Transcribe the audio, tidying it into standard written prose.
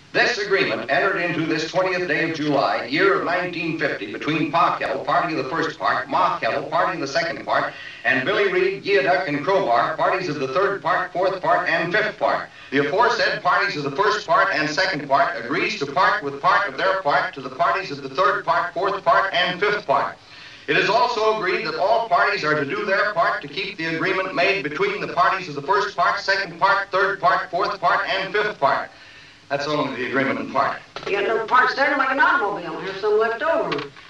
This agreement entered into this 20th day of July, year of 1950, between Pa Kettle, party of the first part, Ma Kettle, party of the second part, and Billy Reed, Geoduck, and Crowbar, parties of the third part, fourth part, and fifth part. The aforesaid parties of the first part and second part agrees to part with part of their part to the parties of the third part, fourth part, and fifth part. It is also agreed that all parties are to do their part to keep the agreement made between the parties of the first part, second part, third part, fourth part, and fifth part. That's only the agreement in part. You got no parts there to make an automobile. Here's some left over.